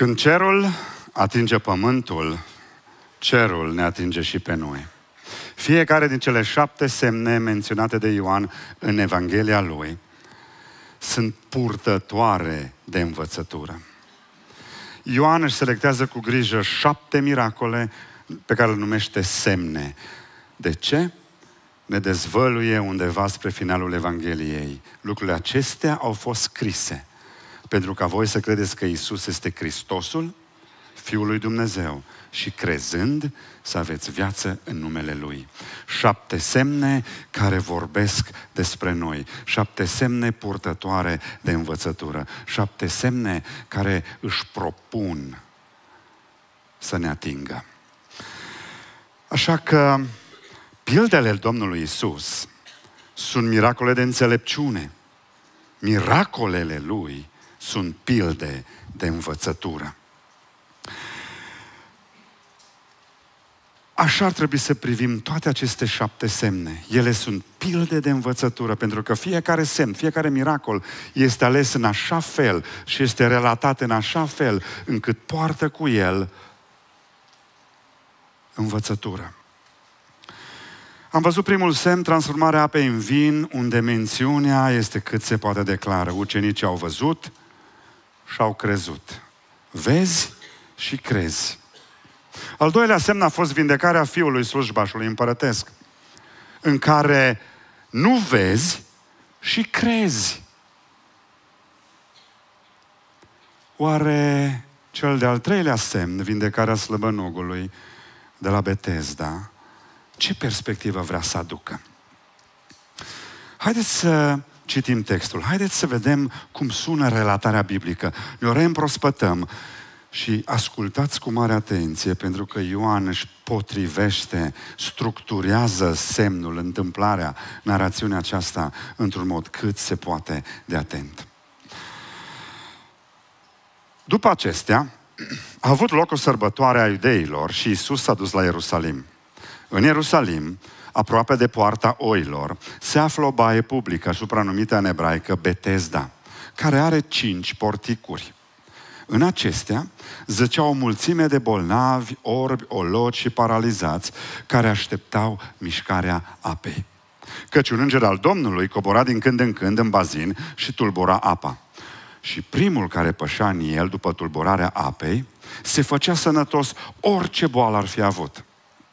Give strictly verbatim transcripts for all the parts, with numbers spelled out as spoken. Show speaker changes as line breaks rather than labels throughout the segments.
Când cerul atinge pământul, cerul ne atinge și pe noi. Fiecare din cele șapte semne menționate de Ioan în Evanghelia lui sunt purtătoare de învățătură. Ioan își selectează cu grijă șapte miracole pe care le numește semne. De ce? Ne dezvăluie undeva spre finalul Evangheliei. Lucrurile acestea au fost scrise pentru ca voi să credeți că Iisus este Hristosul, Fiul lui Dumnezeu, și crezând să aveți viață în numele Lui. Șapte semne care vorbesc despre noi. Șapte semne purtătoare de învățătură. Șapte semne care își propun să ne atingă. Așa că pildele Domnului Iisus sunt miracole de înțelepciune. Miracolele Lui sunt pilde de învățătură. Așa ar trebui să privim toate aceste șapte semne. Ele sunt pilde de învățătură, pentru că fiecare semn, fiecare miracol este ales în așa fel și este relatat în așa fel încât poartă cu el învățătură. Am văzut primul semn, transformarea apei în vin, unde mențiunea este cât se poate declară. Ucenicii au văzut și au crezut. Vezi și crezi. Al doilea semn a fost vindecarea fiului slujbașului împărătesc, în care nu vezi și crezi. Oare cel de-al treilea semn, vindecarea slăbănogului de la Betesda, ce perspectivă vrea să aducă? Haideți să citim textul, haideți să vedem cum sună relatarea biblică. Ne-o reîmprospătăm și ascultați cu mare atenție, pentru că Ioan își potrivește, structurează semnul, întâmplarea, narațiunea aceasta într-un mod cât se poate de atent. După acestea, a avut loc o sărbătoare a iudeilor și Iisus s-a dus la Ierusalim. În Ierusalim, aproape de poarta oilor, se află o baie publică, supranumită în ebraică Betesda, care are cinci porticuri. În acestea zăceau o mulțime de bolnavi, orbi, ologi și paralizați, care așteptau mișcarea apei. Căci un înger al Domnului cobora din când în când în bazin și tulbura apa. Și primul care pășea în el, după tulburarea apei, se făcea sănătos orice boală ar fi avut.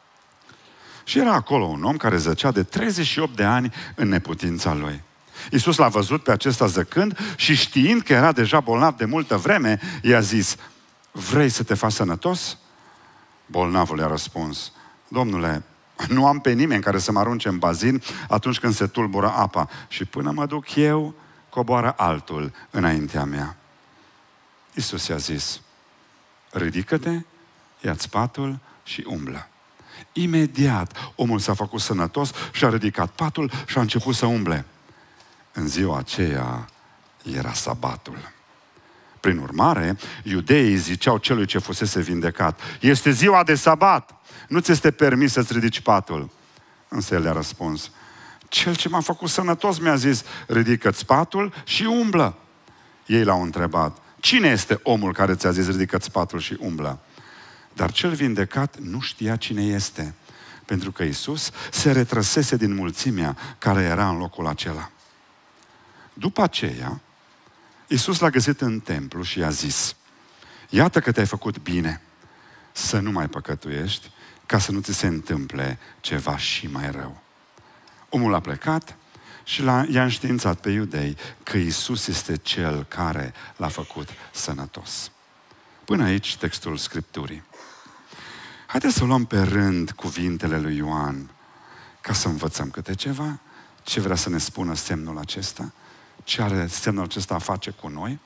Și era acolo un om care zăcea de treizeci și opt de ani în neputința lui. Iisus l-a văzut pe acesta zăcând și știind că era deja bolnav de multă vreme, i-a zis: vrei să te faci sănătos? Bolnavul i-a răspuns: Domnule, nu am pe nimeni care să mă arunce în bazin atunci când se tulbură apa și până mă duc eu, coboară altul înaintea mea. Iisus i-a zis: ridică-te, ia-ți patul și umblă. Imediat omul s-a făcut sănătos și a ridicat patul și a început să umble. În ziua aceea era sabatul. Prin urmare, iudeii ziceau celui ce fusese vindecat: este ziua de sabat, nu ți este permis să-ți ridici patul. Însă el le-a răspuns: cel ce m-a făcut sănătos mi-a zis: ridică-ți patul și umblă. Ei l-au întrebat: cine este omul care ți-a zis ridică-ți patul și umblă? Dar cel vindecat nu știa cine este, pentru că Iisus se retrăsese din mulțimea care era în locul acela. După aceea, Iisus l-a găsit în templu și i-a zis: iată că te-ai făcut bine, să nu mai păcătuiești, ca să nu ți se întâmple ceva și mai rău. Omul a plecat și l-a, i-a înștiințat pe iudei că Iisus este Cel care l-a făcut sănătos. Până aici textul Scripturii. Haideți să luăm pe rând cuvintele lui Ioan, ca să învățăm câte ceva, ce vrea să ne spună semnul acesta, ce are semnul acesta a face cu noi.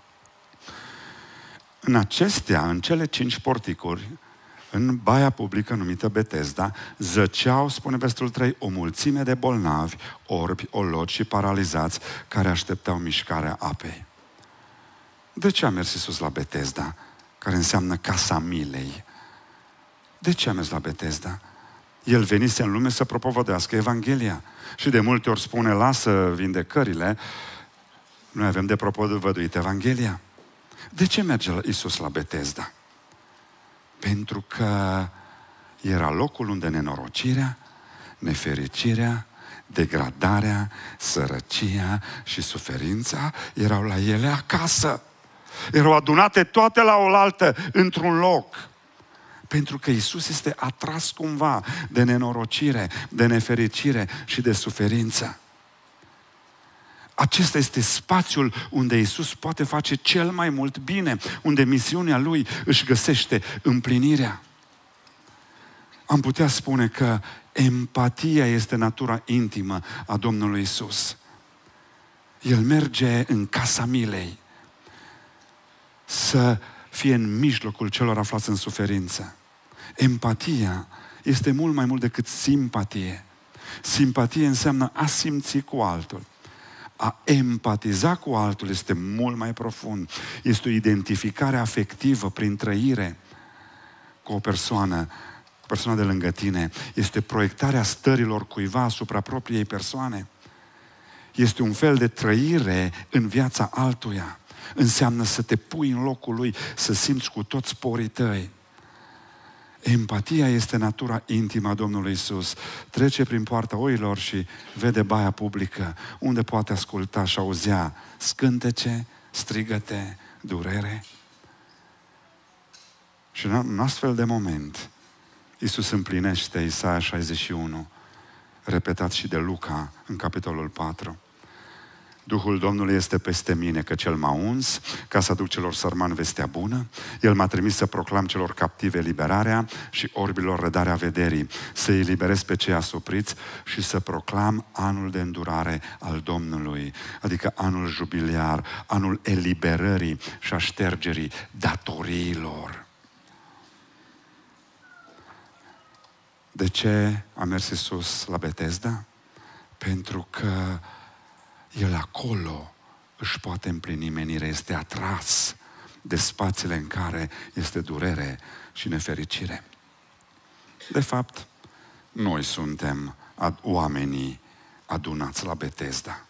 În acestea, în cele cinci porticuri, în baia publică numită Betesda, zăceau, spune versetul trei, o mulțime de bolnavi, orbi, ologi și paralizați, care așteptau mișcarea apei. De ce a mers Iisus la Betesda, care înseamnă casa milei? De ce a mers la Betesda? El venise în lume să propovădească Evanghelia. Și de multe ori spune: lasă vindecările, noi avem de propovăduit Evanghelia. De ce merge Iisus la Betesda? Pentru că era locul unde nenorocirea, nefericirea, degradarea, sărăcia și suferința erau la ele acasă. Erau adunate toate la oaltă, într-un loc. Pentru că Iisus este atras cumva de nenorocire, de nefericire și de suferință. Acesta este spațiul unde Iisus poate face cel mai mult bine, unde misiunea Lui își găsește împlinirea. Am putea spune că empatia este natura intimă a Domnului Iisus. El merge în casa milei să fie în mijlocul celor aflați în suferință. Empatia este mult mai mult decât simpatie. Simpatie înseamnă a simți cu altul. A empatiza cu altul este mult mai profund. Este o identificare afectivă prin trăire cu o persoană, cu persoana de lângă tine. Este proiectarea stărilor cuiva asupra propriei persoane. Este un fel de trăire în viața altuia. Înseamnă să te pui în locul lui, să simți cu toți porii tăi. Empatia este natura intimă a Domnului Iisus. Trece prin poarta oilor și vede baia publică, unde poate asculta și auzea scântece, strigăte, durere. Și în un astfel de moment, Iisus împlinește Isaia șaizeci și unu, repetat și de Luca în capitolul patru. Duhul Domnului este peste mine, că Cel m-a uns ca să aduc celor sărmani vestea bună. El m-a trimis să proclam celor captive eliberarea și orbilor rădarea vederii, să îi eliberez pe cei asupriți și să proclam anul de îndurare al Domnului, adică anul jubiliar, anul eliberării și a ștergerii datoriilor. De ce a mers Iisus la Betesda? Pentru că El acolo își poate împlini menirea, este atras de spațiile în care este durere și nefericire. De fapt, noi suntem oamenii adunați la Betesda.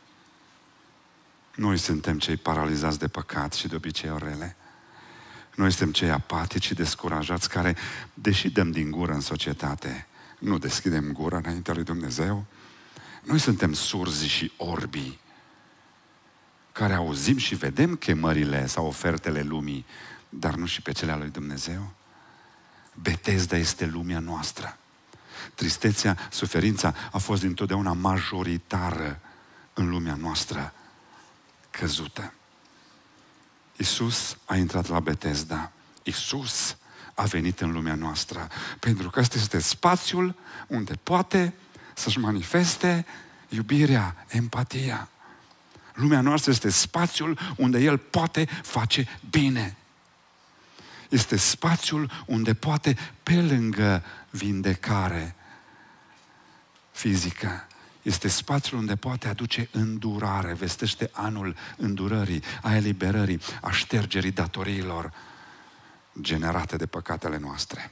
Noi suntem cei paralizați de păcat și de obiceiuri rele. Noi suntem cei apatici și descurajați care, deși dăm din gură în societate, nu deschidem gura înaintea lui Dumnezeu. Noi suntem surzi și orbi, care auzim și vedem chemările sau ofertele lumii, dar nu și pe cele ale lui Dumnezeu. Betesda este lumea noastră. Tristețea, suferința a fost dintotdeauna majoritară în lumea noastră căzută. Iisus a intrat la Betesda. Iisus a venit în lumea noastră, pentru că ăsta este spațiul unde poate să-și manifeste iubirea, empatia. Lumea noastră este spațiul unde El poate face bine. Este spațiul unde poate, pe lângă vindecare fizică, este spațiul unde poate aduce îndurare, vestește anul îndurării, a eliberării, a ștergerii datoriilor generate de păcatele noastre.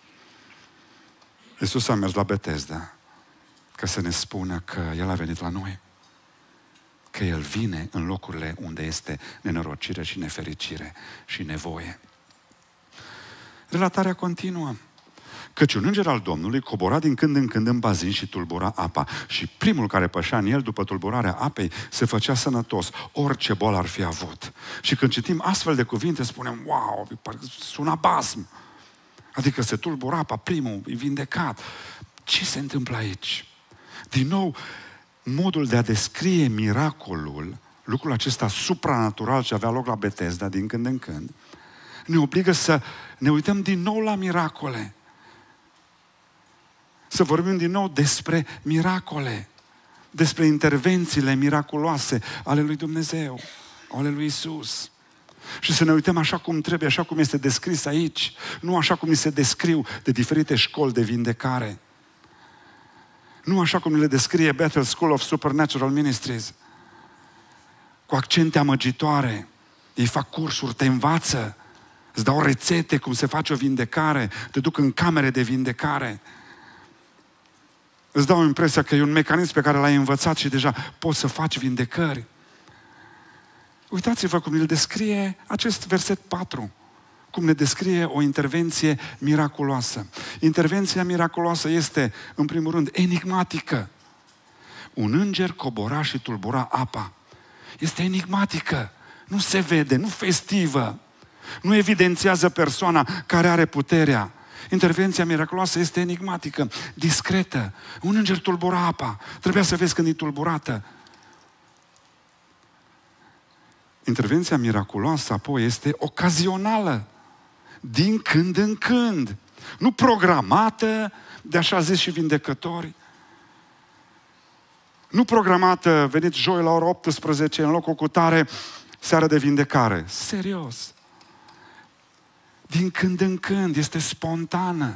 Iisus a mers la Betesda ca să ne spună că El a venit la noi, că El vine în locurile unde este nenorocire și nefericire și nevoie. Relatarea continuă. Căci un înger al Domnului cobora din când în când în bazin și tulbura apa. Și primul care pășea în el după tulburarea apei se făcea sănătos, orice boală ar fi avut. Și când citim astfel de cuvinte spunem, wow, sună basm. Adică se tulbura apa, primul e vindecat. Ce se întâmplă aici? Din nou, modul de a descrie miracolul, lucrul acesta supranatural ce avea loc la Betesda din când în când, ne obligă să ne uităm din nou la miracole. Să vorbim din nou despre miracole, despre intervențiile miraculoase ale lui Dumnezeu, ale lui Iisus. Și să ne uităm așa cum trebuie, așa cum este descris aici, nu așa cum ni se descriu de diferite școli de vindecare. Nu așa cum le descrie Bethel School of Supernatural Ministries, cu accente amăgitoare. Ei fac cursuri, te învață, îți dau rețete cum se face o vindecare, te duc în camere de vindecare. Îți dau impresia că e un mecanism pe care l-ai învățat și deja poți să faci vindecări. Uitați-vă cum îl descrie acest verset patru. Cum ne descrie o intervenție miraculoasă. Intervenția miraculoasă este, în primul rând, enigmatică. Un înger cobora și tulbura apa. Este enigmatică. Nu se vede, nu festivă. Nu evidențiază persoana care are puterea. Intervenția miraculoasă este enigmatică, discretă. Un înger tulbura apa. Trebuia să vezi când e tulburată. Intervenția miraculoasă apoi este ocazională. Din când în când. Nu programată de așa zis și vindecători. Nu programată, veniți joi la ora optsprezece în locul cu tare, seară de vindecare. Serios. Din când în când, este spontană.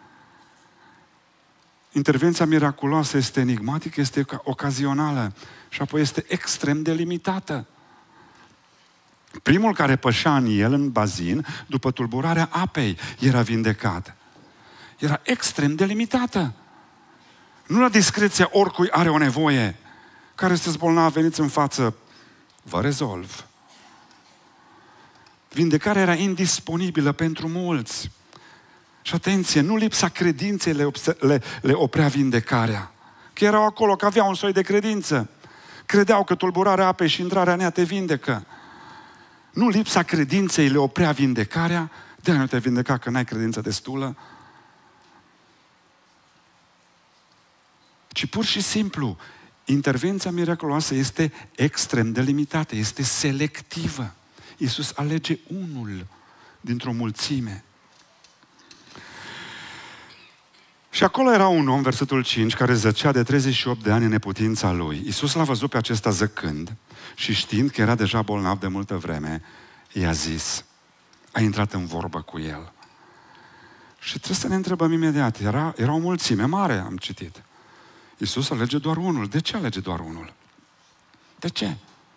Intervenția miraculoasă este enigmatică, este ocazională și apoi este extrem de limitată. Primul care pășea în el, în bazin, după tulburarea apei, era vindecat. Era extrem de limitată. Nu la discreția oricui are o nevoie. Care sunteți bolnavi, veniți în față, vă rezolv. Vindecarea era indisponibilă pentru mulți. Și atenție, nu lipsa credinței le, le, le oprea vindecarea. Că erau acolo, că aveau un soi de credință. Credeau că tulburarea apei și intrarea în ea te vindecă. Nu lipsa credinței le oprea vindecarea, de-aia nu te vindeca că n-ai credință destulă. Ci pur și simplu, intervenția miraculoasă este extrem de limitată, este selectivă. Iisus alege unul dintr-o mulțime. Și acolo era un om, versetul cinci, care zăcea de treizeci și opt de ani în neputința lui. Iisus l-a văzut pe acesta zăcând și știind că era deja bolnav de multă vreme, i-a zis, a intrat în vorbă cu el. Și trebuie să ne întrebăm imediat, era, era o mulțime mare, am citit. Iisus alege doar unul. De ce alege doar unul? De ce?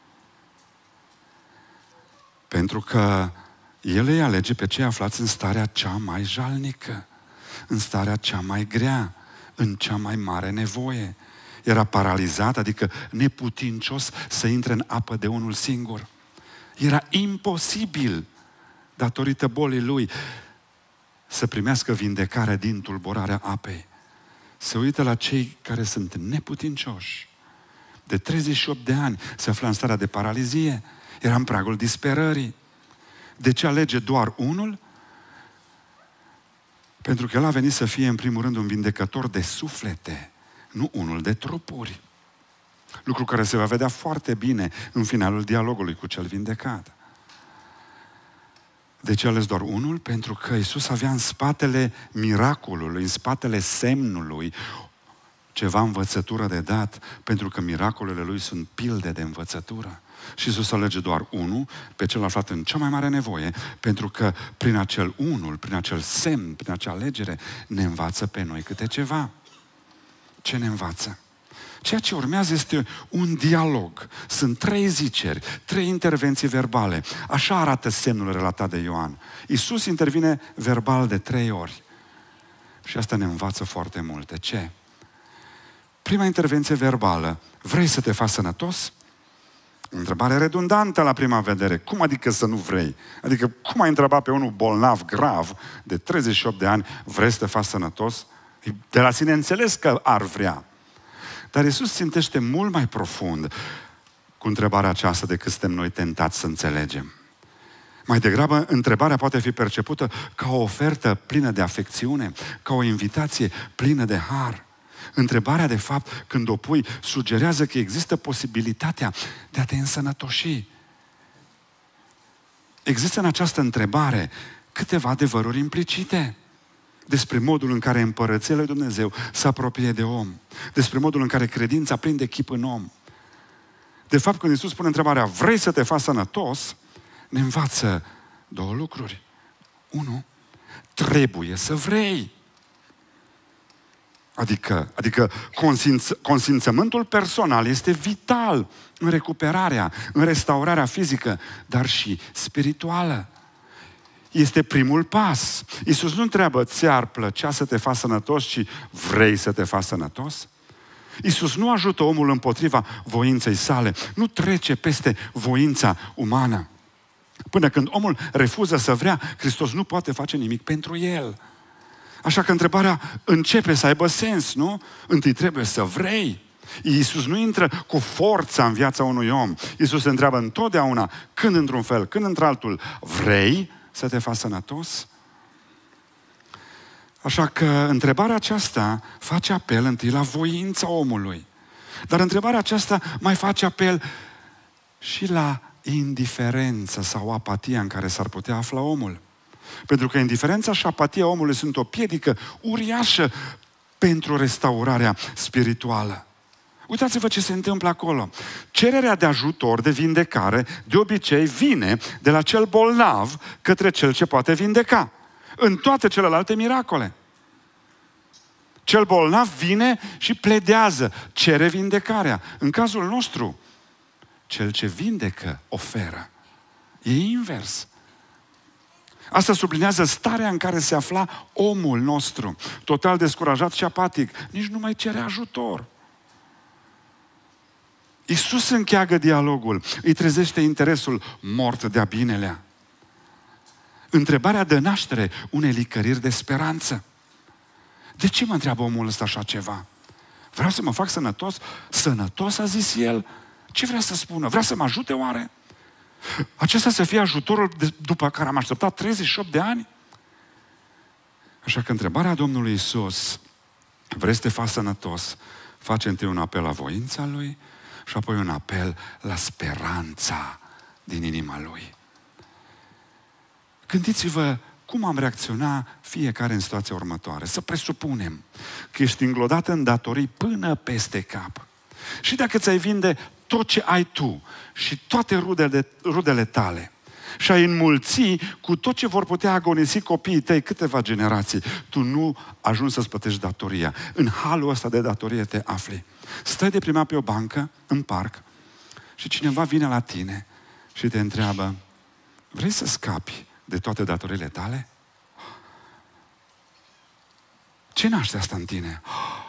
Pentru că El îi alege pe cei aflați în starea cea mai jalnică, în starea cea mai grea, în cea mai mare nevoie. Era paralizat, adică neputincios să intre în apă de unul singur. Era imposibil, datorită bolii lui, să primească vindecarea din tulburarea apei. Se uită la cei care sunt neputincioși. De treizeci și opt de ani se afla în starea de paralizie. Era în pragul disperării. De ce alege doar unul? Pentru că El a venit să fie în primul rând un vindecător de suflete, nu unul de trupuri. Lucru care se va vedea foarte bine în finalul dialogului cu cel vindecat. De ce a ales doar unul? Pentru că Iisus avea în spatele miracolului, în spatele semnului, ceva învățătură de dat, pentru că miracolele Lui sunt pilde de învățătură. Și Iisus alege doar unul, pe cel aflat în cea mai mare nevoie, pentru că prin acel unul, prin acel semn, prin acea alegere, ne învață pe noi câte ceva. Ce ne învață? Ceea ce urmează este un dialog. Sunt trei ziceri, trei intervenții verbale. Așa arată semnul relatat de Ioan. Iisus intervine verbal de trei ori. Și asta ne învață foarte multe. Ce? Prima intervenție verbală. Vrei să te faci sănătos? Întrebare redundantă la prima vedere. Cum adică să nu vrei? Adică cum ai întrebat pe unul bolnav, grav, de treizeci și opt de ani, vrei să te faci sănătos? De la sine înțeles că ar vrea. Dar Iisus țintește mult mai profund cu întrebarea aceasta decât suntem noi tentați să înțelegem. Mai degrabă, întrebarea poate fi percepută ca o ofertă plină de afecțiune, ca o invitație plină de har. Întrebarea, de fapt, când o pui, sugerează că există posibilitatea de a te însănătoși. Există în această întrebare câteva adevăruri implicite despre modul în care împărăția lui Dumnezeu se apropie de om, despre modul în care credința prinde chip în om. De fapt, când Iisus pune întrebarea, vrei să te faci sănătos, ne învață două lucruri. Unu, trebuie să vrei. Adică, adică consimț, consimțământul personal este vital în recuperarea, în restaurarea fizică, dar și spirituală. Este primul pas. Iisus nu întreabă, ți-ar plăcea să te faci sănătos, ci vrei să te faci sănătos? Iisus nu ajută omul împotriva voinței sale, nu trece peste voința umană. Până când omul refuză să vrea, Hristos nu poate face nimic pentru el. Așa că întrebarea începe să aibă sens, nu? Întâi trebuie să vrei. Iisus nu intră cu forța în viața unui om. Iisus se întreabă întotdeauna, când într-un fel, când într-altul, vrei să te faci sănătos? Așa că întrebarea aceasta face apel întâi la voința omului. Dar întrebarea aceasta mai face apel și la indiferență sau apatia în care s-ar putea afla omul. Pentru că indiferența și apatia omului sunt o piedică uriașă pentru restaurarea spirituală. Uitați-vă ce se întâmplă acolo. Cererea de ajutor, de vindecare, de obicei vine de la cel bolnav către cel ce poate vindeca. În toate celelalte miracole. Cel bolnav vine și pledează, cere vindecarea. În cazul nostru, cel ce vindecă oferă. E invers. Asta sublinează starea în care se afla omul nostru, total descurajat și apatic. Nici nu mai cere ajutor. Iisus încheagă dialogul, îi trezește interesul mort de-a binelea. Întrebarea dă naștere unei licăriri de speranță. De ce mă întreabă omul ăsta așa ceva? Vreau să mă fac sănătos? Sănătos, a zis el? Ce vrea să spună? Vrea să mă ajute oare? Acesta să fie ajutorul de, după care am așteptat treizeci și opt de ani? Așa că întrebarea Domnului Iisus, vrei să te faci sănătos? Face întâi un apel la voința Lui și apoi un apel la speranța din inima Lui. Gândiți-vă cum am reacționa fiecare în situația următoare. Să presupunem că ești înglodat în datorii până peste cap. Și dacă ți-ai vinde tot ce ai tu și toate rudele, rudele tale și ai înmulți cu tot ce vor putea agonisi copiii tăi câteva generații, tu nu ajungi să-ți plătești datoria. În halul ăsta de datorie te afli. Stai deprimat pe o bancă, în parc, și cineva vine la tine și te întreabă, vrei să scapi de toate datoriile tale? Ce naște asta în tine?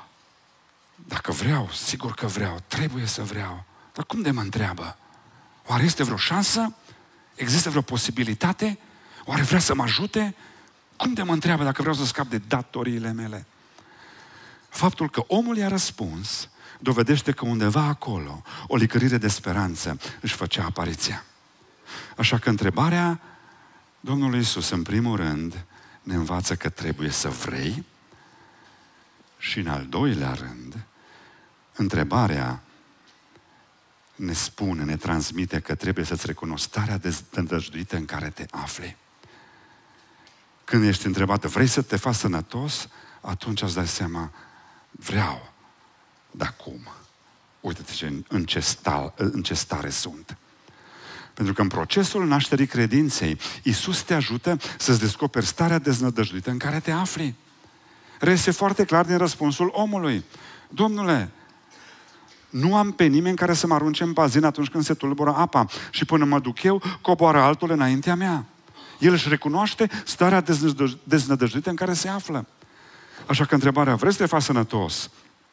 Dacă vreau, sigur că vreau, trebuie să vreau. Dar cum de mă întreabă? Oare este vreo șansă? Există vreo posibilitate? Oare vrea să mă ajute? Cum de mă întreabă dacă vreau să scap de datoriile mele? Faptul că omul i-a răspuns dovedește că undeva acolo o licărire de speranță își făcea apariția. Așa că întrebarea Domnului Iisus, în primul rând, ne învață că trebuie să vrei și, în al doilea rând, întrebarea ne spune, ne transmite că trebuie să-ți recunoști starea deznădăjduită în care te afli. Când ești întrebat, vrei să te faci sănătos? Atunci îți dai seama, vreau, dar cum? Uite-te în ce, sta, în ce stare sunt. Pentru că în procesul nașterii credinței, Iisus te ajută să-ți descoperi starea deznădăjduită în care te afli. Reiese foarte clar din răspunsul omului. Domnule, nu am pe nimeni care să mă arunce în bazin atunci când se tulbură apa și până mă duc eu, coboară altul înaintea mea. El își recunoaște starea deznădăjduită în care se află. Așa că întrebarea, vrei să te faci sănătos?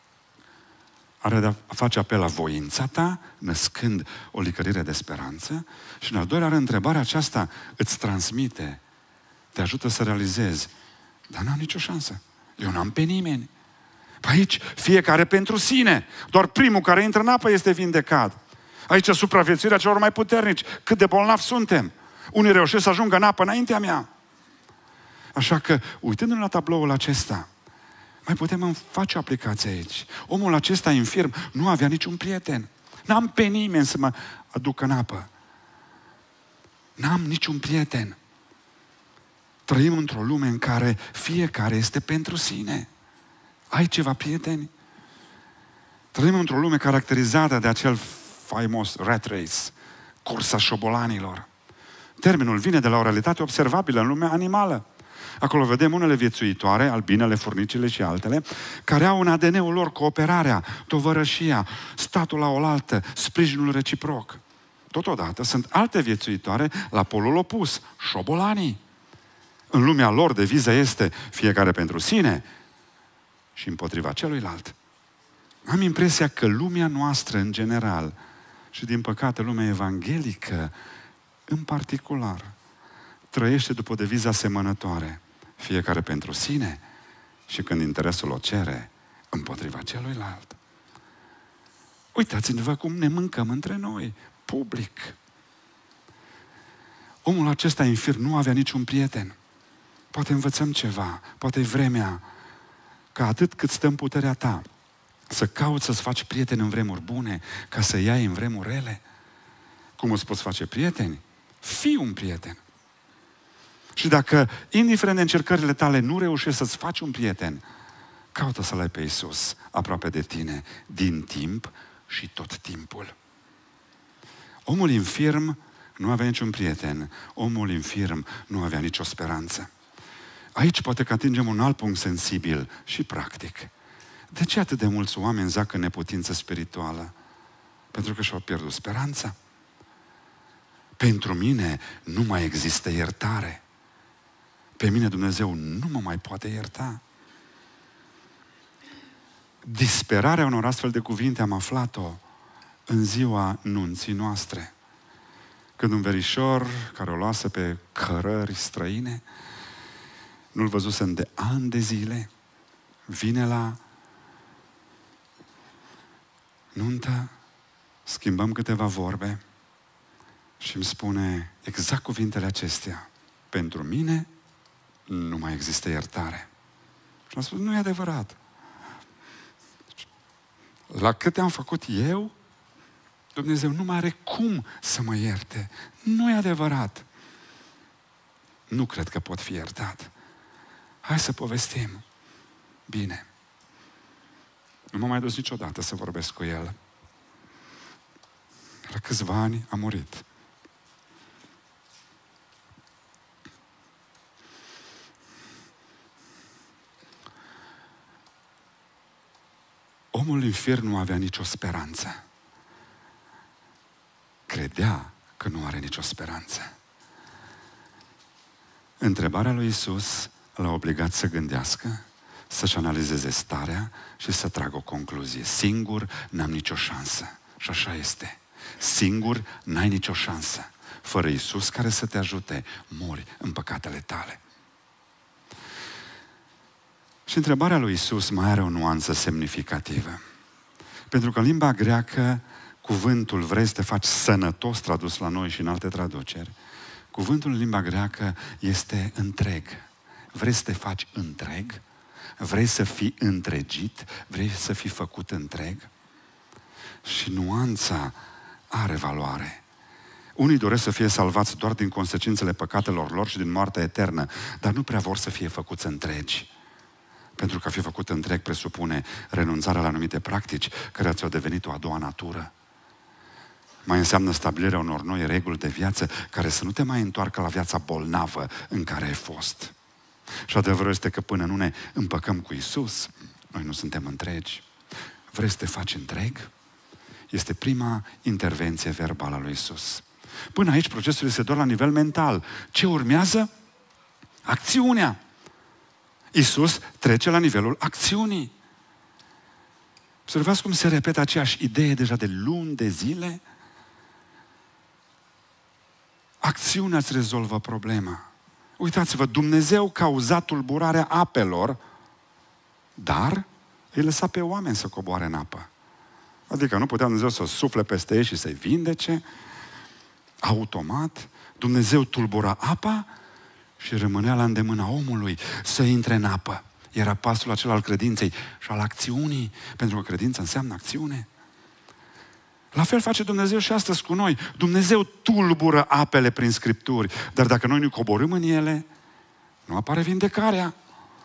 Are de a face apel la voința ta, născând o licărire de speranță. Și în al doilea rând, întrebarea aceasta îți transmite, te ajută să realizezi, dar n-am nicio șansă. Eu n-am pe nimeni. Pe aici, fiecare pentru sine. Doar primul care intră în apă este vindecat. Aici supraviețuirea celor mai puternici. Cât de bolnavi suntem. Unii reușesc să ajungă în apă înaintea mea. Așa că, uitându-ne la tabloul acesta, mai putem face o aplicație aici. Omul acesta infirm nu avea niciun prieten. N-am pe nimeni să mă aducă în apă. N-am niciun prieten. Trăim într-o lume în care fiecare este pentru sine. Ai ceva prieteni? Trăim într-o lume caracterizată de acel faimos rat race, cursa șobolanilor. Termenul vine de la o realitate observabilă în lumea animală. Acolo vedem unele viețuitoare, albinele, furnicile și altele, care au în A D N-ul lor cooperarea, tovărășia, statul la oaltă, sprijinul reciproc. Totodată sunt alte viețuitoare la polul opus, șobolanii. În lumea lor deviza este fiecare pentru sine și împotriva celuilalt. Am impresia că lumea noastră în general și din păcate lumea evanghelică în particular trăiește după o deviză asemănătoare. Fiecare pentru sine și când interesul o cere, împotriva celuilalt. Uitați-vă cum ne mâncăm între noi, public. Omul acesta infirm nu avea niciun prieten. Poate învățăm ceva, poate e vremea ca atât cât stă în puterea ta să cauți să-ți faci prieteni în vremuri bune, ca să iei în vremuri rele. Cum îți poți face prieteni? Fii un prieten. Și dacă, indiferent de încercările tale, nu reușești să-ți faci un prieten, caută să-L ai pe Iisus aproape de tine, din timp și tot timpul. Omul infirm nu avea niciun prieten. Omul infirm nu avea nicio speranță. Aici poate că atingem un alt punct sensibil și practic. De ce atât de mulți oameni zac în neputință spirituală? Pentru că și-au pierdut speranța. Pentru mine nu mai există iertare. Pe mine Dumnezeu nu mă mai poate ierta. Disperarea unor astfel de cuvinte am aflat-o în ziua nunții noastre. Când un verișor care o luase pe cărări străine, nu-l văzusem de ani de zile, vine la nuntă, schimbăm câteva vorbe și îmi spune exact cuvintele acestea. Pentru mine nu mai există iertare. Și am spus, nu e adevărat. La câte am făcut eu, Dumnezeu nu mai are cum să mă ierte. Nu e adevărat. Nu cred că pot fi iertat. Hai să povestim. Bine. Nu m-am mai dus niciodată să vorbesc cu el. La câțiva ani a murit. Omul infirm nu avea nicio speranță. Credea că nu are nicio speranță. Întrebarea lui Iisus l-a obligat să gândească, să-și analizeze starea și să tragă o concluzie. Singur n-am nicio șansă. Și așa este. Singur n-ai nicio șansă. Fără Iisus care să te ajute, mori în păcatele tale. Și întrebarea lui Iisus mai are o nuanță semnificativă. Pentru că în limba greacă, cuvântul vrei să te faci sănătos, tradus la noi și în alte traduceri, cuvântul în limba greacă este întreg. Vrei să te faci întreg? Vrei să fii întregit? Vrei să fii făcut întreg? Și nuanța are valoare. Unii doresc să fie salvați doar din consecințele păcatelor lor și din moartea eternă, dar nu prea vor să fie făcuți întregi. Pentru că a fi făcut întreg presupune renunțarea la anumite practici care ți-au devenit o a doua natură. Mai înseamnă stabilirea unor noi reguli de viață care să nu te mai întoarcă la viața bolnavă în care ai fost. Și adevărul este că până nu ne împăcăm cu Iisus, noi nu suntem întregi. Vrei să te faci întreg? Este prima intervenție verbală a lui Iisus. Până aici procesul este doar la nivel mental. Ce urmează? Acțiunea. Iisus trece la nivelul acțiunii. Observați cum se repetă aceeași idee deja de luni de zile. Acțiunea îți rezolvă problema. Uitați-vă, Dumnezeu cauza tulburarea apelor, dar îi lăsa pe oameni să coboare în apă. Adică nu putea Dumnezeu să sufle peste ei și să-i vindece. Automat, Dumnezeu tulbura apa și rămânea la îndemâna omului să intre în apă. Era pasul acela al credinței și al acțiunii, pentru că credința înseamnă acțiune. La fel face Dumnezeu și astăzi cu noi. Dumnezeu tulbură apele prin Scripturi, dar dacă noi nu coborâm în ele, nu apare vindecarea.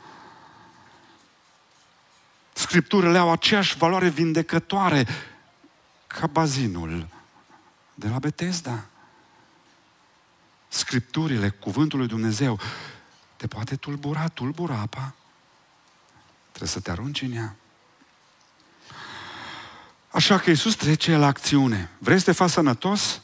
Scripturile au aceeași valoare vindecătoare ca bazinul de la Betesda. Scripturile, cuvântul lui Dumnezeu, te poate tulbura, tulbura apa. Trebuie să te arunci în ea. Așa că Iisus trece la acțiune. Vrei să te faci sănătos?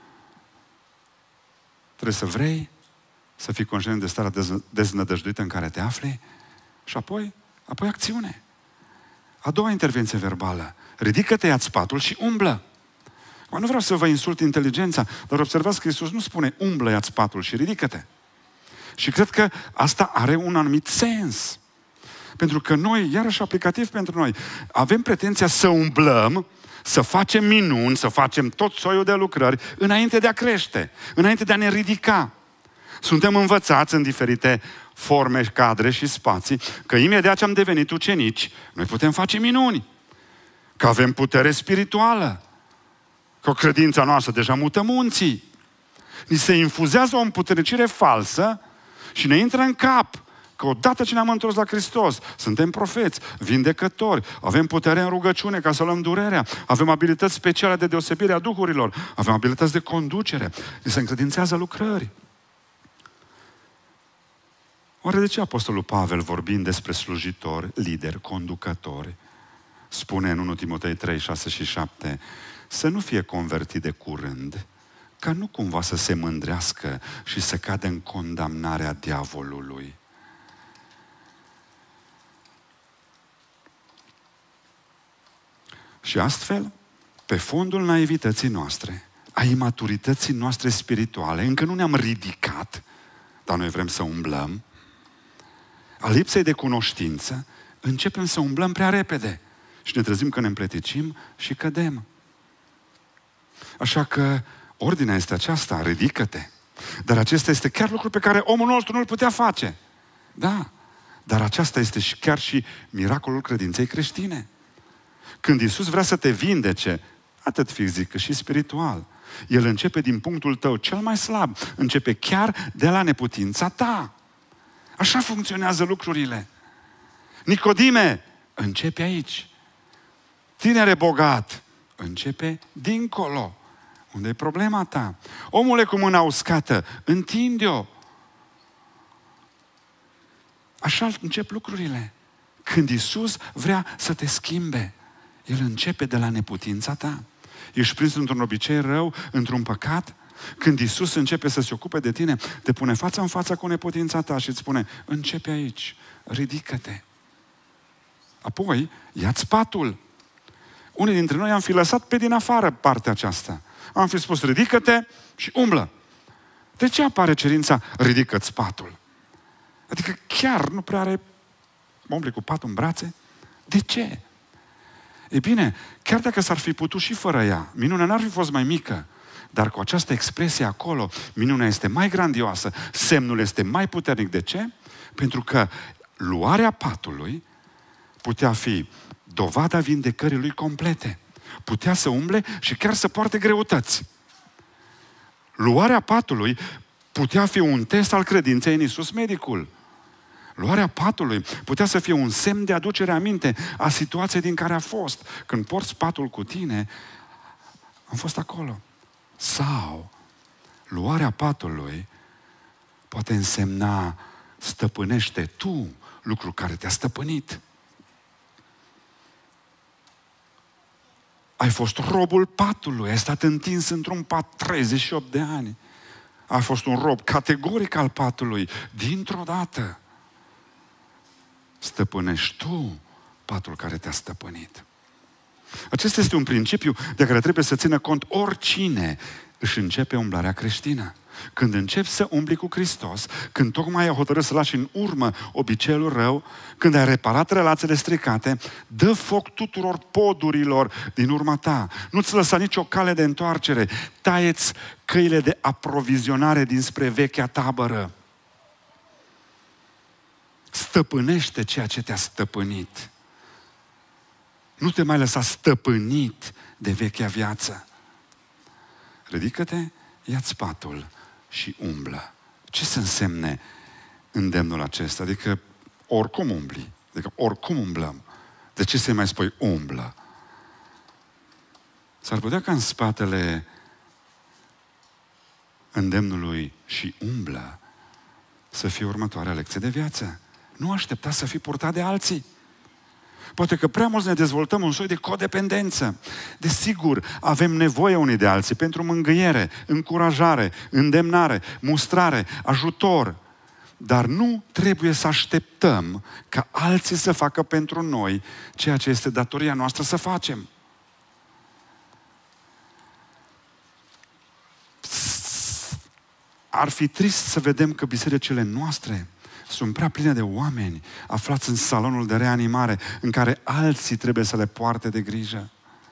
Trebuie să vrei să fii conștient de starea deznădăjduită în care te afli și apoi, apoi acțiune. A doua intervenție verbală. Ridică-te, ia-ți patul și umblă. Mă, nu vreau să vă insult inteligența, dar observați că Iisus nu spune umblă, ia-ți patul și ridică-te. Și cred că asta are un anumit sens. Pentru că noi, iarăși aplicativ pentru noi, avem pretenția să umblăm, să facem minuni, să facem tot soiul de lucrări înainte de a crește, înainte de a ne ridica. Suntem învățați în diferite forme, cadre și spații că imediat ce am devenit ucenici, noi putem face minuni. Că avem putere spirituală. Că credința noastră deja mută munții. Ni se infuzează o împuternicire falsă și ne intră în cap că odată ce ne-am întors la Hristos, suntem profeți, vindecători, avem putere în rugăciune ca să luăm durerea, avem abilități speciale de deosebire a duhurilor, avem abilități de conducere, ni se încredințează lucrări. Oare de ce Apostolul Pavel, vorbind despre slujitori, lideri, conducători, spune în întâi Timotei trei, șase și șapte, să nu fie convertit de curând, ca nu cumva să se mândrească și să cadă în condamnarea diavolului. Și astfel, pe fondul naivității noastre, a imaturității noastre spirituale, încă nu ne-am ridicat, dar noi vrem să umblăm, a lipsei de cunoștință, începem să umblăm prea repede și ne trezim că ne împleticim și cădem. Așa că ordinea este aceasta, ridică-te. Dar acesta este chiar lucru pe care omul nostru nu-l putea face. Da, dar aceasta este și chiar și miracolul credinței creștine. Când Iisus vrea să te vindece, atât fizic cât și spiritual, El începe din punctul tău cel mai slab, începe chiar de la neputința ta. Așa funcționează lucrurile. Nicodime, începe aici. Tinere bogat, începe dincolo. Unde e problema ta? Omule cu mâna uscată, întinde-o. Așa încep lucrurile. Când Iisus vrea să te schimbe, El începe de la neputința ta. Ești prins într-un obicei rău, într-un păcat? Când Iisus începe să se ocupe de tine, te pune fața în față cu neputința ta și îți spune, începe aici, ridică-te. Apoi, ia-ți patul. Unii dintre noi am fi lăsat pe din afară partea aceasta. Am fi spus, ridică-te și umblă. De ce apare cerința, ridică-ți patul? Adică chiar nu prea are umbli cu patul în brațe? De ce? E bine, chiar dacă s-ar fi putut și fără ea, minunea n-ar fi fost mai mică, dar cu această expresie acolo, minunea este mai grandioasă, semnul este mai puternic. De ce? Pentru că luarea patului putea fi dovada vindecării lui complete. Putea să umble și chiar să poarte greutăți. Luarea patului putea fi un test al credinței în Iisus medicul. Luarea patului putea să fie un semn de aducere aminte a situației din care a fost. Când porți patul cu tine, am fost acolo. Sau luarea patului poate însemna stăpânește tu lucru care te-a stăpânit. Ai fost robul patului, ai stat întins într-un pat treizeci și opt de ani. Ai fost un rob categoric al patului, dintr-o dată. Stăpânești tu patul care te-a stăpânit. Acesta este un principiu de care trebuie să țină cont oricine își începe umblarea creștină. Când începi să umbli cu Hristos, când tocmai ai hotărât să lași în urmă obiceiul rău, când ai reparat relațiile stricate, dă foc tuturor podurilor din urma ta. Nu-ți lăsa nicio cale de întoarcere. Taie-ți căile de aprovizionare dinspre vechea tabără. Stăpânește ceea ce te-a stăpânit. Nu te mai lăsa stăpânit de vechea viață. Ridică-te, ia-ți patul și umblă. Ce să însemne îndemnul acesta? Adică oricum umbli. Adică oricum umblăm. De ce să-i mai spui umblă? S-ar putea ca în spatele îndemnului și umblă să fie următoarea lecție de viață. Nu aștepta să fii purtat de alții. Poate că prea mulți ne dezvoltăm un soi de codependență. Desigur, avem nevoie unii de alții pentru mângâiere, încurajare, îndemnare, mustrare, ajutor. Dar nu trebuie să așteptăm ca alții să facă pentru noi ceea ce este datoria noastră să facem. Ar fi trist să vedem că bisericile noastre sunt prea pline de oameni aflați în salonul de reanimare în care alții trebuie să le poarte de grijă.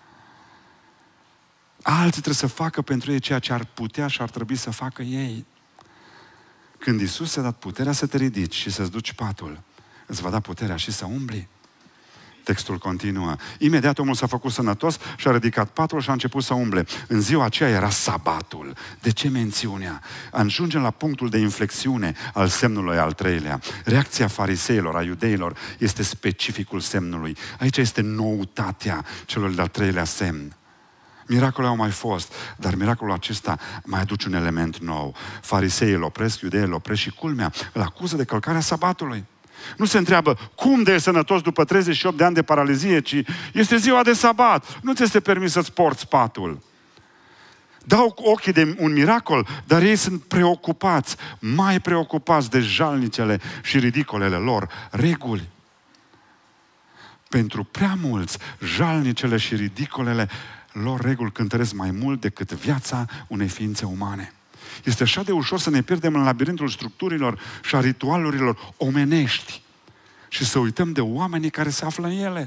Alții trebuie să facă pentru ei ceea ce ar putea și ar trebui să facă ei. Când Iisus ți-a dat puterea să te ridici și să-ți duci patul, îți va da puterea și să umbli. Textul continuă. Imediat omul s-a făcut sănătos și a ridicat patul și a început să umble. În ziua aceea era sabatul. De ce mențiunea? Ajungem la punctul de inflexiune al semnului al treilea. Reacția fariseilor, a iudeilor, este specificul semnului. Aici este noutatea celor de-al treilea semn. Miracolele au mai fost, dar miracolul acesta mai aduce un element nou. Fariseii îl opresc, iudeii îl opresc și culmea, îl acuză de călcarea sabatului. Nu se întreabă cum de e sănătos după treizeci și opt de ani de paralizie, ci este ziua de sabat. Nu ți este permis să-ți porți patul. Dau ochii de un miracol, dar ei sunt preocupați, mai preocupați de jalnicele și ridicolele lor reguli. Pentru prea mulți, jalnicele și ridicolele lor reguli cântăresc mai mult decât viața unei ființe umane. Este așa de ușor să ne pierdem în labirintul structurilor și a ritualurilor omenești și să uităm de oamenii care se află în ele.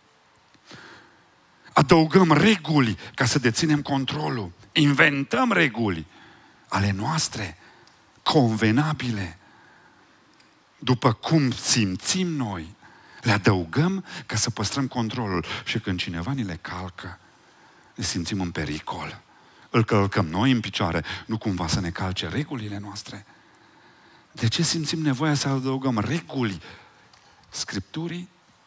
Adăugăm reguli ca să deținem controlul. Inventăm reguli ale noastre, convenabile, după cum simțim noi. Le adăugăm ca să păstrăm controlul și când cineva ni le calcă, ne simțim în pericol. Îl călcăm noi în picioare, nu cumva să ne calce regulile noastre. De ce simțim nevoia să adăugăm reguli Scripturii?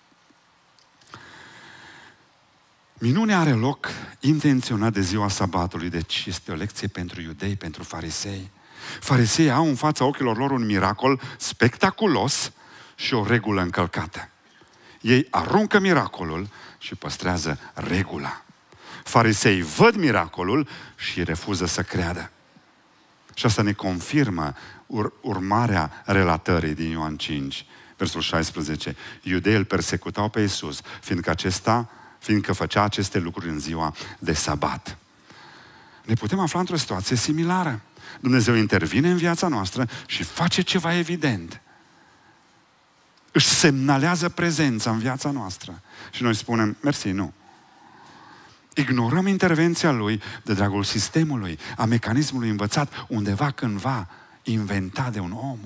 Minunea are loc intenționat de ziua sabatului, deci este o lecție pentru iudei, pentru farisei. Farisei au în fața ochilor lor un miracol spectaculos și o regulă încălcată. Ei aruncă miracolul și păstrează regula. Farisei văd miracolul și refuză să creadă. Și asta ne confirmă ur- urmarea relatării din Ioan cinci, versul șaisprezece. Iudeii îl persecutau pe Iisus, fiindcă acesta, fiindcă făcea aceste lucruri în ziua de sabat. Ne putem afla într-o situație similară. Dumnezeu intervine în viața noastră și face ceva evident. Își semnalează prezența în viața noastră. Și noi spunem, mersi, nu. Ignorăm intervenția Lui de dragul sistemului, a mecanismului învățat undeva cândva, inventat de un om.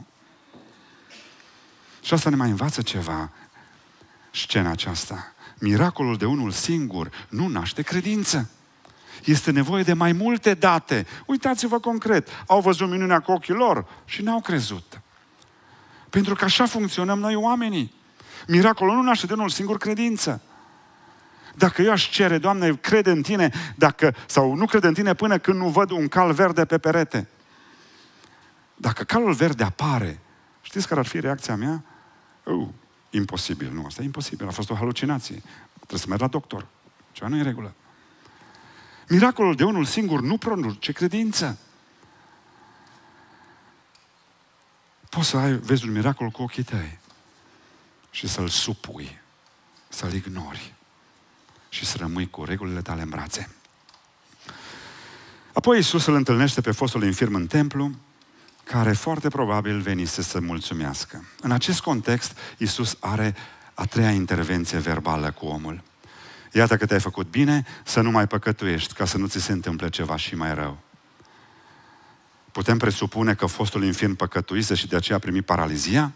Și asta ne mai învață ceva, scena aceasta. Miracolul de unul singur nu naște credință. Este nevoie de mai multe date. Uitați-vă concret. Au văzut minunea cu ochii lor și n-au crezut. Pentru că așa funcționăm noi oamenii. Miracolul nu naște de unul singur credință. Dacă eu aș cere, Doamne, crede în Tine, dacă, sau nu crede în Tine până când nu văd un cal verde pe perete. Dacă calul verde apare, știți care ar fi reacția mea? Uh, imposibil, nu, asta e imposibil, a fost o halucinație. Trebuie să merg la doctor. Ceva nu e în regulă. Miracolul de unul singur nu produce credință. Poți să ai, vezi un miracol cu ochii tăi și să-l supui, să-l ignori și să rămâi cu regulile tale în brațe. Apoi Iisus îl întâlnește pe fostul infirm în templu, care foarte probabil venise să mulțumească. În acest context, Iisus are a treia intervenție verbală cu omul. Iată că te-ai făcut bine, să nu mai păcătuiești, ca să nu ți se întâmple ceva și mai rău. Putem presupune că fostul infirm păcătuise și de aceea a primit paralizia?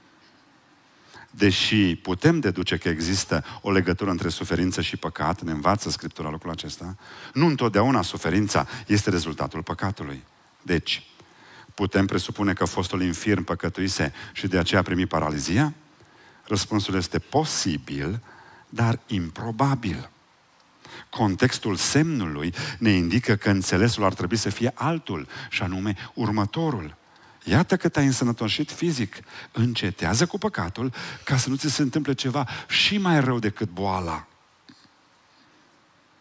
Deși putem deduce că există o legătură între suferință și păcat, ne învață Scriptura lucrul acesta, nu întotdeauna suferința este rezultatul păcatului. Deci, putem presupune că fostul infirm păcătuise și de aceea a primit paralizia? Răspunsul este posibil, dar improbabil. Contextul semnului ne indică că înțelesul ar trebui să fie altul, și anume următorul. Iată că te-ai însănătoșit fizic. Încetează cu păcatul ca să nu ți se întâmple ceva și mai rău decât boala.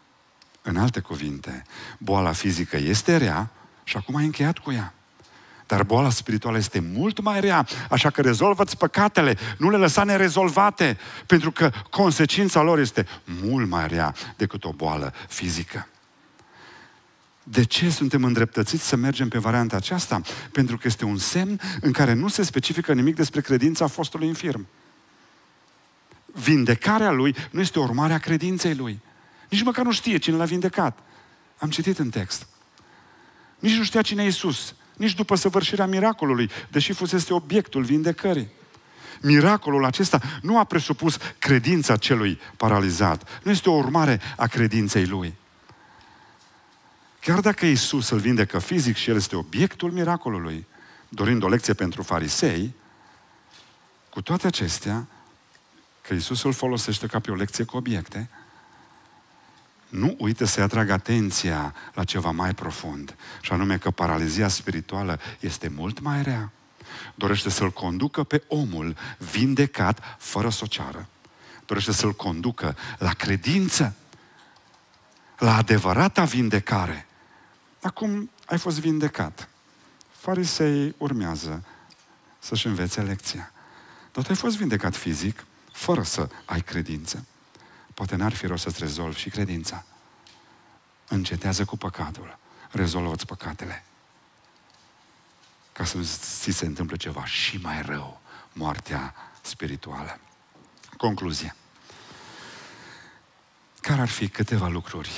În alte cuvinte, boala fizică este rea și acum ai încheiat cu ea. Dar boala spirituală este mult mai rea, așa că rezolvă-ți păcatele, nu le lăsa nerezolvate, pentru că consecința lor este mult mai rea decât o boală fizică. De ce suntem îndreptățiți să mergem pe varianta aceasta? Pentru că este un semn în care nu se specifică nimic despre credința fostului infirm. Vindecarea lui nu este urmarea credinței lui. Nici măcar nu știe cine l-a vindecat. Am citit în text. Nici nu știa cine e Iisus. Nici după săvârșirea miracolului, deși fusese obiectul vindecării. Miracolul acesta nu a presupus credința celui paralizat. Nu este o urmare a credinței lui. Chiar dacă Iisus îl vindecă fizic și el este obiectul miracolului, dorind o lecție pentru farisei, cu toate acestea, că Iisus îl folosește ca pe o lecție cu obiecte, nu uită să-i atragă atenția la ceva mai profund, și anume că paralizia spirituală este mult mai rea. Dorește să-l conducă pe omul vindecat fără să o ceară. Dorește să-l conducă la credință, la adevărata vindecare. Acum ai fost vindecat. Farisei urmează să-și învețe lecția. Dar tu ai fost vindecat fizic fără să ai credință. Poate n-ar fi rost să-ți rezolvi și credința. Încetează cu păcatul. Rezolvă-ți păcatele. Ca să ți se întâmple ceva și mai rău. Moartea spirituală. Concluzie. Care ar fi câteva lucruri?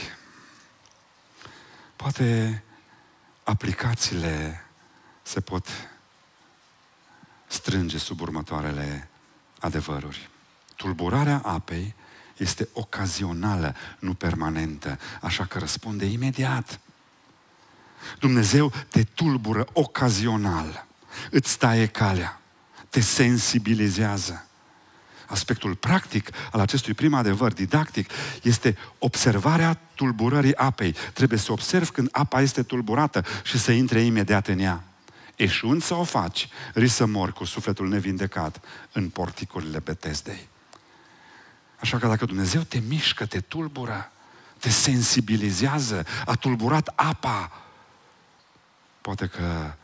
Poate aplicațiile se pot strânge sub următoarele adevăruri. Tulburarea apei este ocazională, nu permanentă, așa că răspunde imediat. Dumnezeu te tulbură ocazional, îți taie calea, te sensibilizează. Aspectul practic al acestui prim adevăr didactic este observarea tulburării apei. Trebuie să observi când apa este tulburată și să intre imediat în ea. Eșuând să o faci, risci să mori cu sufletul nevindecat în porticurile Betesdei. Așa că dacă Dumnezeu te mișcă, te tulbură, te sensibilizează, a tulburat apa, poate că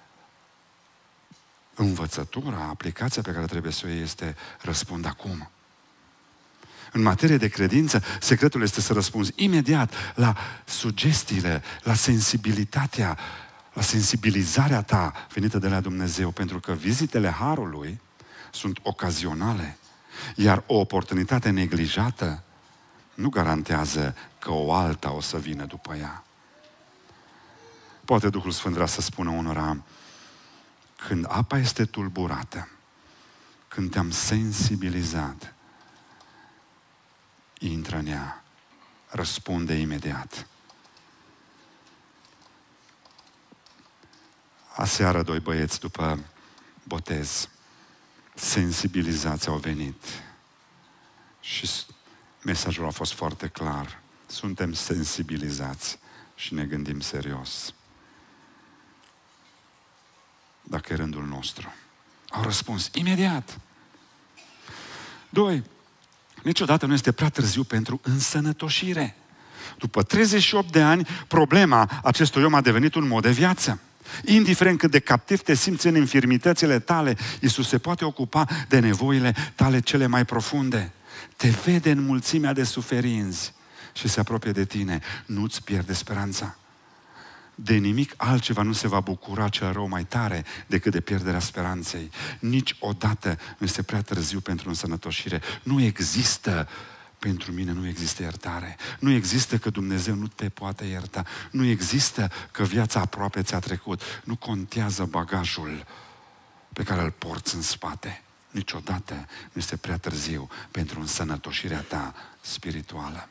învățătura, aplicația pe care trebuie să o iei este răspund acum. În materie de credință, secretul este să răspunzi imediat la sugestiile, la sensibilitatea, la sensibilizarea ta venită de la Dumnezeu, pentru că vizitele Harului sunt ocazionale, iar o oportunitate neglijată nu garantează că o alta o să vină după ea. Poate Duhul Sfânt vrea să spună unora, când apa este tulburată, când te-am sensibilizat, intră în ea, răspunde imediat. Aseară doi băieți după botez, sensibilizați au venit și mesajul a fost foarte clar. Suntem sensibilizați și ne gândim serios. Dacă e rândul nostru. Au răspuns imediat. Doi, niciodată nu este prea târziu pentru însănătoșire. După treizeci și opt de ani, problema acestui om a devenit un mod de viață. Indiferent cât de captiv te simți în infirmitățile tale, Iisus se poate ocupa de nevoile tale cele mai profunde. Te vede în mulțimea de suferinți și se apropie de tine. Nu-ți pierde speranța. De nimic altceva nu se va bucura cel rău mai tare decât de pierderea speranței. Niciodată nu este prea târziu pentru însănătoșire. Nu există, pentru mine nu există iertare. Nu există că Dumnezeu nu te poate ierta. Nu există că viața aproape ți-a trecut. Nu contează bagajul pe care îl porți în spate. Niciodată nu este prea târziu pentru însănătoșirea ta spirituală.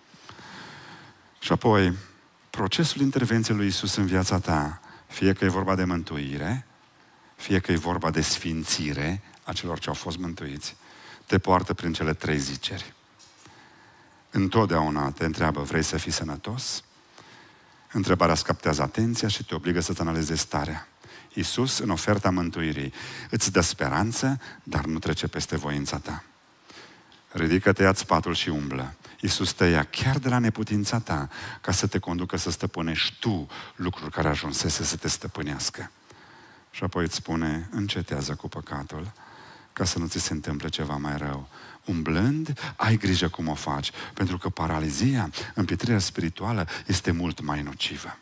Și apoi, procesul intervenției lui Iisus în viața ta, fie că e vorba de mântuire, fie că e vorba de sfințire a celor ce au fost mântuiți, te poartă prin cele trei ziceri. Întotdeauna te întreabă, vrei să fii sănătos? Întrebarea îți captează atenția și te obligă să-ți analizezi starea. Iisus, în oferta mântuirii, îți dă speranță, dar nu trece peste voința ta. Ridică-te, ia-ți patul și umblă. Iisus te ia chiar de la neputința ta ca să te conducă să stăpânești tu lucruri care ajunsese să te stăpânească. Și apoi îți spune, încetează cu păcatul, ca să nu ți se întâmple ceva mai rău. Umblând, ai grijă cum o faci, pentru că paralizia, împietrirea spirituală, este mult mai nocivă.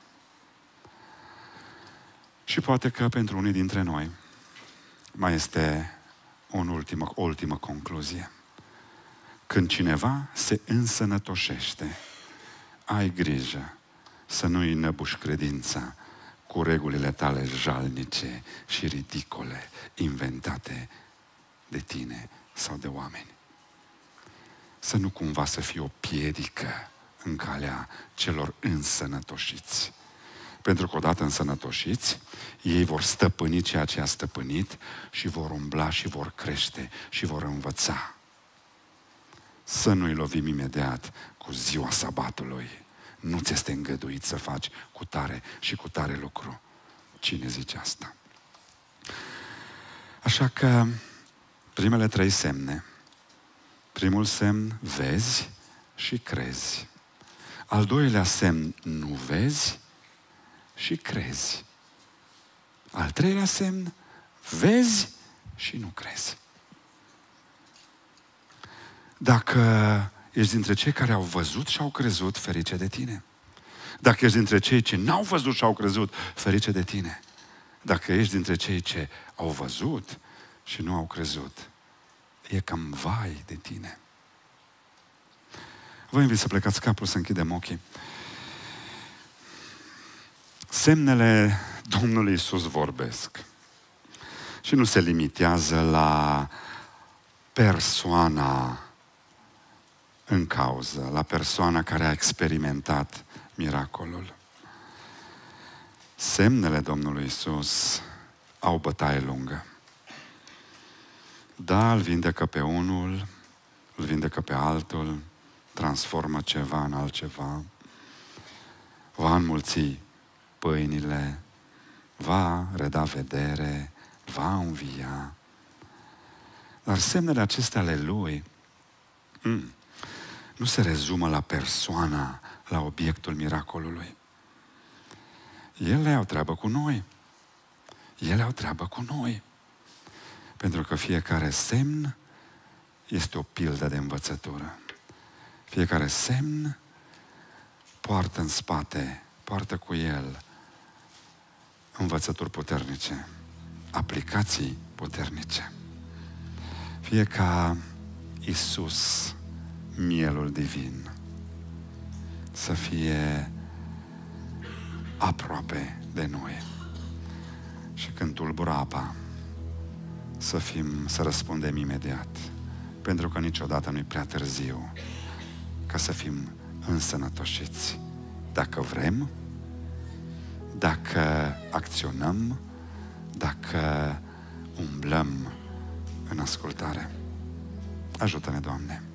Și poate că pentru unii dintre noi mai este o ultimă, o ultimă concluzie. Când cineva se însănătoșește, ai grijă să nu îi năbuși credința cu regulile tale jalnice și ridicole, inventate de tine sau de oameni. Să nu cumva să fie o piedică în calea celor însănătoșiți. Pentru că odată însănătoșiți, ei vor stăpâni ceea ce a stăpânit și vor umbla și vor crește și vor învăța. Să nu-i lovim imediat cu ziua sabatului. Nu ți este îngăduit să faci cu tare și cu tare lucru. Cine zice asta? Așa că primele trei semne. Primul semn, vezi și crezi. Al doilea semn, nu vezi și crezi. Al treilea semn, vezi și nu crezi. Dacă ești dintre cei care au văzut și au crezut, ferice de tine. Dacă ești dintre cei ce n-au văzut și au crezut, ferice de tine. Dacă ești dintre cei ce au văzut și nu au crezut, e cam vai de tine. Vă invit să plecați capul, să închidem ochii. Semnele Domnului Iisus vorbesc și nu se limitează la persoana în cauză, la persoana care a experimentat miracolul. Semnele Domnului Iisus au bătaie lungă. Da, îl vindecă pe unul, îl vindecă pe altul, transformă ceva în altceva, va înmulți pâinile, va reda vedere, va învia. Dar semnele acestea ale Lui mm, nu se rezumă la persoana, la obiectul miracolului. Ele au treabă cu noi. Ele au treabă cu noi. Pentru că fiecare semn este o pildă de învățătură. Fiecare semn poartă în spate, poartă cu el învățături puternice, aplicații puternice. Fie ca Iisus, mielul divin, să fie aproape de noi. Și când tulbură apa, să fim, să răspundem imediat. Pentru că niciodată nu-i prea târziu ca să fim însănătoșiți. Dacă vrem, dacă acționăm, dacă umblăm în ascultare. Ajută-ne, Doamne!